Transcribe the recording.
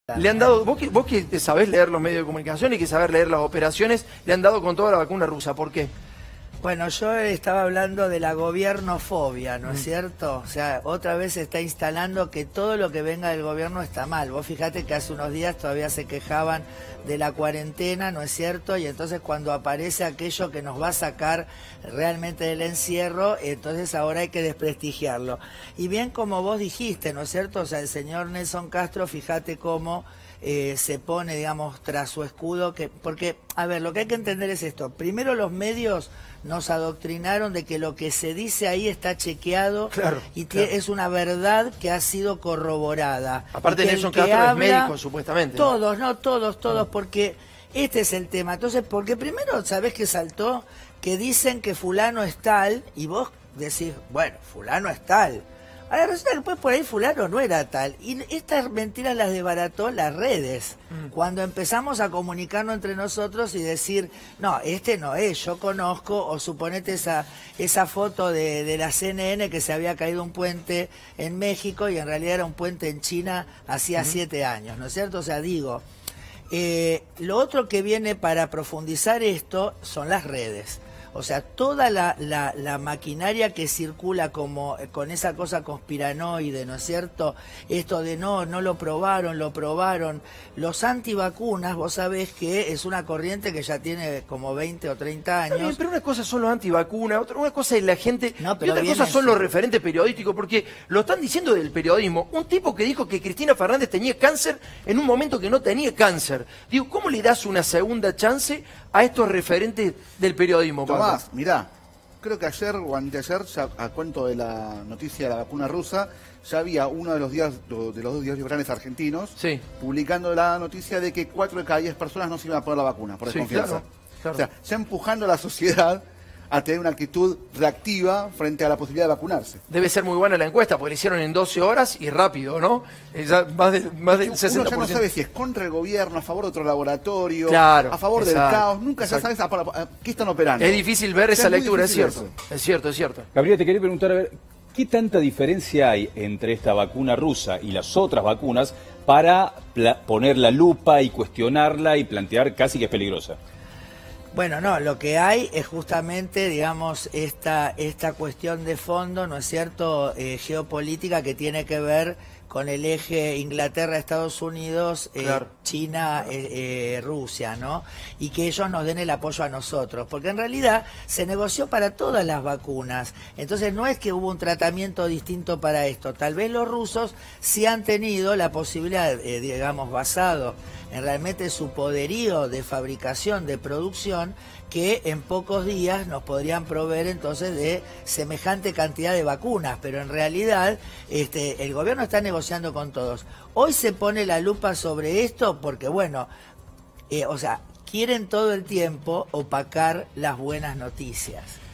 Le han dado, vos que sabés leer los medios de comunicación y que sabés leer las operaciones, le han dado con toda la vacuna rusa. ¿Por qué? Bueno, yo estaba hablando de la gobiernofobia, ¿no es cierto? O sea, otra vez se está instalando que todo lo que venga del gobierno está mal. Vos fijate que hace unos días todavía se quejaban de la cuarentena, ¿no es cierto? Y entonces cuando aparece aquello que nos va a sacar realmente del encierro, entonces ahora hay que desprestigiarlo. Y bien como vos dijiste, ¿no es cierto? O sea, el señor Nelson Castro, fíjate cómo se pone, digamos, tras su escudo, porque, a ver, lo que hay que entender es esto. Primero, los medios nos adoctrinaron de que lo que se dice ahí está chequeado, claro, y claro, es una verdad que ha sido corroborada. Aparte, Nelson Castro es médico, supuestamente. Todos, ¿no? Todos, porque este es el tema. Entonces, porque primero, ¿sabés qué saltó? Que dicen que fulano es tal, y vos decís, bueno, fulano es tal. Ahora resulta que después por ahí fulano no era tal. Y estas mentiras las desbarató las redes. Cuando empezamos a comunicarnos entre nosotros y decir, no, este no es, yo conozco, o suponete esa foto de la CNN que se había caído un puente en México y en realidad era un puente en China hacía 7 años, ¿no es cierto? O sea, digo, lo otro que viene para profundizar esto son las redes. O sea, toda la maquinaria que circula como con esa cosa conspiranoide, ¿no es cierto? Esto de no lo probaron, lo probaron. Los antivacunas, vos sabés que es una corriente que ya tiene como 20 o 30 años. Bien, pero una cosa son los antivacunas, una cosa es la gente, no, y otra cosa son los referentes periodísticos, porque lo están diciendo del periodismo. Un tipo que dijo que Cristina Fernández tenía cáncer en un momento que no tenía cáncer. Digo, ¿cómo le das una segunda chance a estos referentes del periodismo? Tomás, mirá, creo que ayer o anteayer, ya a cuento de la noticia de la vacuna rusa, ya había uno de los dos diarios grandes argentinos publicando la noticia de que 4 de cada 10 personas no se iban a poner la vacuna, por desconfianza. Claro. O sea, ya empujando a la sociedad a tener una actitud reactiva frente a la posibilidad de vacunarse. Debe ser muy buena la encuesta, porque la hicieron en 12 horas y rápido, ¿no? Ya más del 60%. Uno ya no sabe si es contra el gobierno, a favor de otro laboratorio, claro, a favor del caos. Nunca ya sabes qué están operando. Es difícil ver esa lectura, es cierto. Es cierto, es cierto. Gabriel, te quería preguntar, a ver, ¿qué tanta diferencia hay entre esta vacuna rusa y las otras vacunas para poner la lupa y cuestionarla y plantear casi que es peligrosa? Bueno, no, lo que hay es justamente, digamos, esta cuestión de fondo, ¿no es cierto?, geopolítica, que tiene que ver con el eje Inglaterra-Estados Unidos, China, Rusia, ¿no? Y que ellos nos den el apoyo a nosotros, porque en realidad se negoció para todas las vacunas. Entonces no es que hubo un tratamiento distinto para esto. Tal vez los rusos sí han tenido la posibilidad, digamos, basado en realmente su poderío de fabricación, de producción, que en pocos días nos podrían proveer entonces de semejante cantidad de vacunas, pero en realidad el gobierno está negociando con todos. Hoy se pone la lupa sobre esto porque, bueno, o sea, quieren todo el tiempo opacar las buenas noticias.